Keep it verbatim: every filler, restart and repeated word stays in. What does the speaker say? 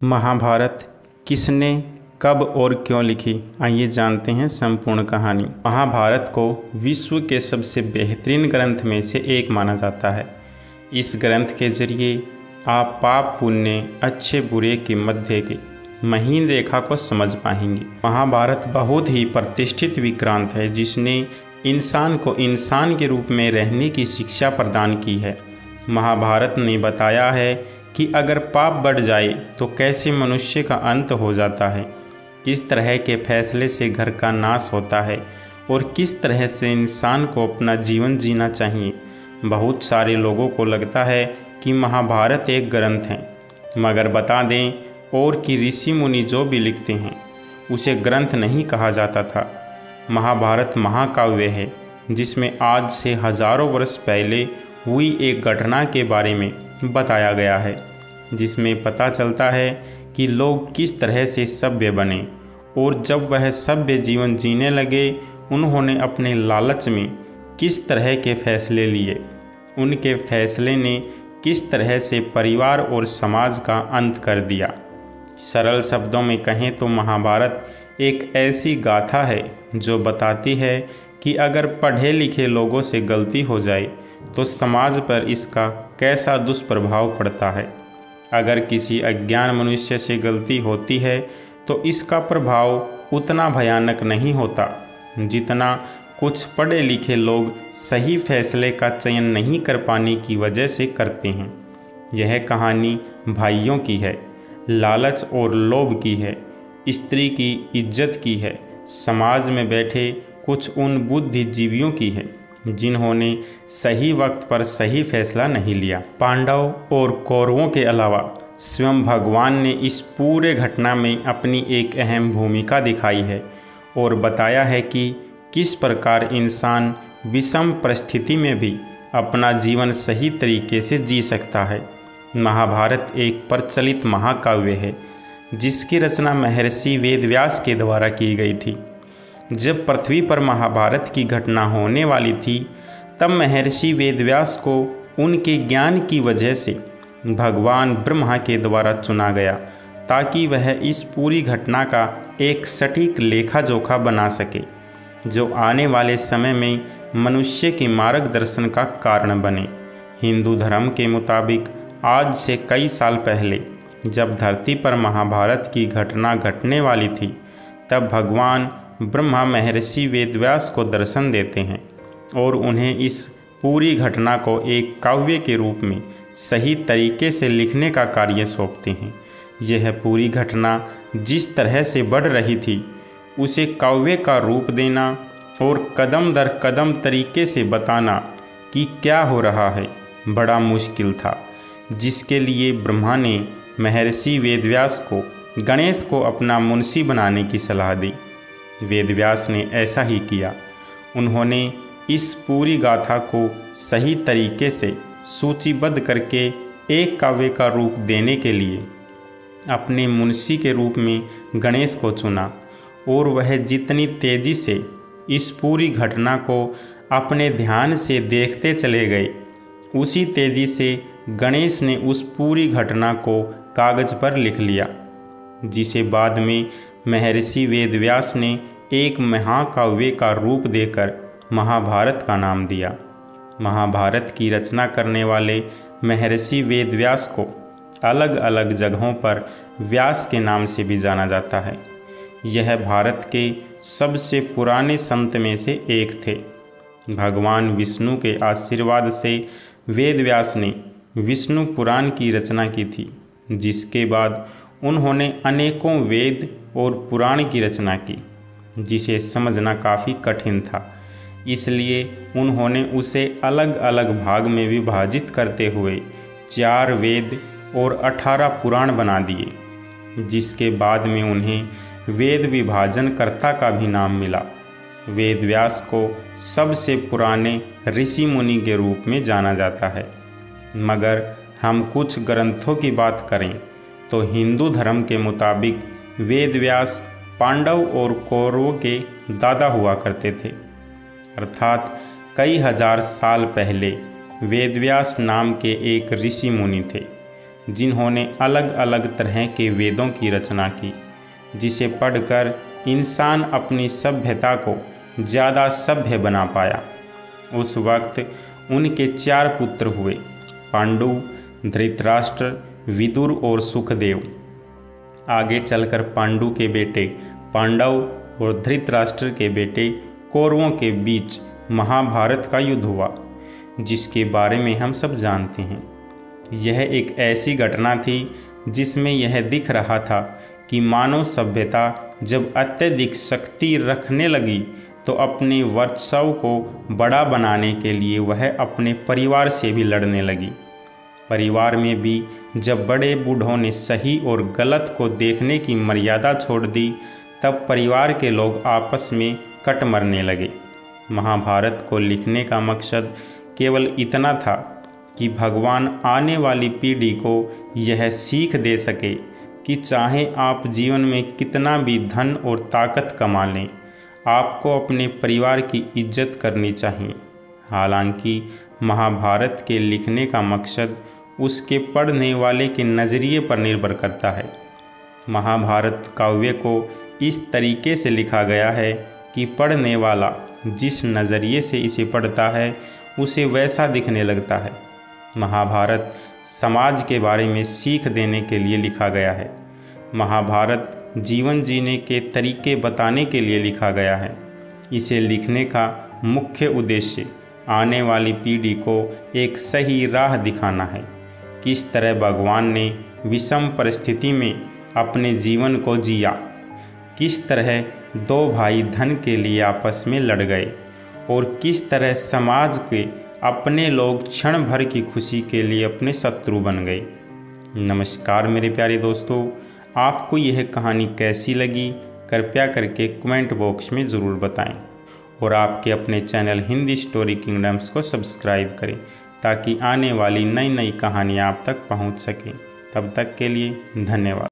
महाभारत किसने, कब और क्यों लिखी, आइए जानते हैं संपूर्ण कहानी। महाभारत को विश्व के सबसे बेहतरीन ग्रंथ में से एक माना जाता है। इस ग्रंथ के जरिए आप पाप पुण्य, अच्छे बुरे के मध्य की महीन रेखा को समझ पाएंगे। महाभारत बहुत ही प्रतिष्ठित विक्रांत है जिसने इंसान को इंसान के रूप में रहने की शिक्षा प्रदान की है। महाभारत ने बताया है कि अगर पाप बढ़ जाए तो कैसे मनुष्य का अंत हो जाता है, किस तरह के फैसले से घर का नाश होता है और किस तरह से इंसान को अपना जीवन जीना चाहिए। बहुत सारे लोगों को लगता है कि महाभारत एक ग्रंथ है, मगर बता दें और कि ऋषि मुनि जो भी लिखते हैं उसे ग्रंथ नहीं कहा जाता था। महाभारत महाकाव्य है जिसमें आज से हजारों वर्ष पहले हुई एक घटना के बारे में बताया गया है, जिसमें पता चलता है कि लोग किस तरह से सभ्य बने और जब वह सभ्य जीवन जीने लगे उन्होंने अपने लालच में किस तरह के फैसले लिए। उनके फैसले ने किस तरह से परिवार और समाज का अंत कर दिया। सरल शब्दों में कहें तो महाभारत एक ऐसी गाथा है जो बताती है कि अगर पढ़े लिखे लोगों से गलती हो जाए तो समाज पर इसका कैसा दुष्प्रभाव पड़ता है। अगर किसी अज्ञान मनुष्य से गलती होती है तो इसका प्रभाव उतना भयानक नहीं होता जितना कुछ पढ़े लिखे लोग सही फैसले का चयन नहीं कर पाने की वजह से करते हैं। यह कहानी भाइयों की है, लालच और लोभ की है, स्त्री की इज्जत की है, समाज में बैठे कुछ उन बुद्धिजीवियों की है जिन्होंने सही वक्त पर सही फैसला नहीं लिया। पांडव और कौरवों के अलावा स्वयं भगवान ने इस पूरे घटना में अपनी एक अहम भूमिका दिखाई है और बताया है कि किस प्रकार इंसान विषम परिस्थिति में भी अपना जीवन सही तरीके से जी सकता है। महाभारत एक प्रचलित महाकाव्य है जिसकी रचना महर्षि वेदव्यास के द्वारा की गई थी। जब पृथ्वी पर महाभारत की घटना होने वाली थी तब महर्षि वेदव्यास को उनके ज्ञान की वजह से भगवान ब्रह्मा के द्वारा चुना गया ताकि वह इस पूरी घटना का एक सटीक लेखा जोखा बना सके जो आने वाले समय में मनुष्य के मार्गदर्शन का कारण बने। हिंदू धर्म के मुताबिक आज से कई साल पहले जब धरती पर महाभारत की घटना घटने वाली थी तब भगवान ब्रह्मा महर्षि वेदव्यास को दर्शन देते हैं और उन्हें इस पूरी घटना को एक काव्य के रूप में सही तरीके से लिखने का कार्य सौंपते हैं। यह पूरी घटना जिस तरह से बढ़ रही थी उसे काव्य का रूप देना और कदम दर कदम तरीके से बताना कि क्या हो रहा है बड़ा मुश्किल था, जिसके लिए ब्रह्मा ने महर्षि वेदव्यास को गणेश को अपना मुंशी बनाने की सलाह दी। वेदव्यास ने ऐसा ही किया। उन्होंने इस पूरी गाथा को सही तरीके से सूचीबद्ध करके एक काव्य का रूप देने के लिए अपने मुंशी के रूप में गणेश को चुना और वह जितनी तेज़ी से इस पूरी घटना को अपने ध्यान से देखते चले गए उसी तेज़ी से गणेश ने उस पूरी घटना को कागज़ पर लिख लिया, जिसे बाद में महर्षि वेदव्यास ने एक महाकाव्य का रूप देकर महाभारत का नाम दिया। महाभारत की रचना करने वाले महर्षि वेदव्यास को अलग अलग जगहों पर व्यास के नाम से भी जाना जाता है। यह भारत के सबसे पुराने संत में से एक थे। भगवान विष्णु के आशीर्वाद से वेदव्यास ने विष्णु पुराण की रचना की थी, जिसके बाद उन्होंने अनेकों वेद और पुराण की रचना की, जिसे समझना काफ़ी कठिन था। इसलिए उन्होंने उसे अलग अलग भाग में विभाजित करते हुए चार वेद और अठारह पुराण बना दिए, जिसके बाद में उन्हें वेद विभाजनकर्ता का भी नाम मिला। वेदव्यास को सबसे पुराने ऋषि मुनि के रूप में जाना जाता है। मगर हम कुछ ग्रंथों की बात करें तो हिंदू धर्म के मुताबिक वेदव्यास पांडव और कौरवों के दादा हुआ करते थे, अर्थात कई हजार साल पहले वेदव्यास नाम के एक ऋषि मुनि थे जिन्होंने अलग अलग तरह के वेदों की रचना की, जिसे पढ़कर इंसान अपनी सभ्यता को ज़्यादा सभ्य बना पाया। उस वक्त उनके चार पुत्र हुए, पांडु, धृतराष्ट्र, विदुर और सुखदेव। आगे चलकर पांडु के बेटे पांडव और धृतराष्ट्र के बेटे कौरवों के बीच महाभारत का युद्ध हुआ, जिसके बारे में हम सब जानते हैं। यह एक ऐसी घटना थी जिसमें यह दिख रहा था कि मानव सभ्यता जब अत्यधिक शक्ति रखने लगी तो अपने वर्चस्व को बड़ा बनाने के लिए वह अपने परिवार से भी लड़ने लगी। परिवार में भी जब बड़े बूढ़ों ने सही और गलत को देखने की मर्यादा छोड़ दी, तब परिवार के लोग आपस में कट मरने लगे। महाभारत को लिखने का मकसद केवल इतना था कि भगवान आने वाली पीढ़ी को यह सीख दे सके कि चाहे आप जीवन में कितना भी धन और ताकत कमा लें, आपको अपने परिवार की इज्जत करनी चाहिए। हालांकि महाभारत के लिखने का मकसद उसके पढ़ने वाले के नज़रिए पर निर्भर करता है। महाभारत काव्य को इस तरीके से लिखा गया है कि पढ़ने वाला जिस नज़रिए से इसे पढ़ता है उसे वैसा दिखने लगता है। महाभारत समाज के बारे में सीख देने के लिए लिखा गया है। महाभारत जीवन जीने के तरीके बताने के लिए लिखा गया है। इसे लिखने का मुख्य उद्देश्य आने वाली पीढ़ी को एक सही राह दिखाना है। किस तरह भगवान ने विषम परिस्थिति में अपने जीवन को जिया, किस तरह दो भाई धन के लिए आपस में लड़ गए और किस तरह समाज के अपने लोग क्षण भर की खुशी के लिए अपने शत्रु बन गए। नमस्कार मेरे प्यारे दोस्तों, आपको यह कहानी कैसी लगी कृपया करके कमेंट बॉक्स में ज़रूर बताएं और आपके अपने चैनल हिंदी स्टोरी किंगडम्स को सब्सक्राइब करें ताकि आने वाली नई नई कहानियाँ आप तक पहुंच सकें। तब तक के लिए धन्यवाद।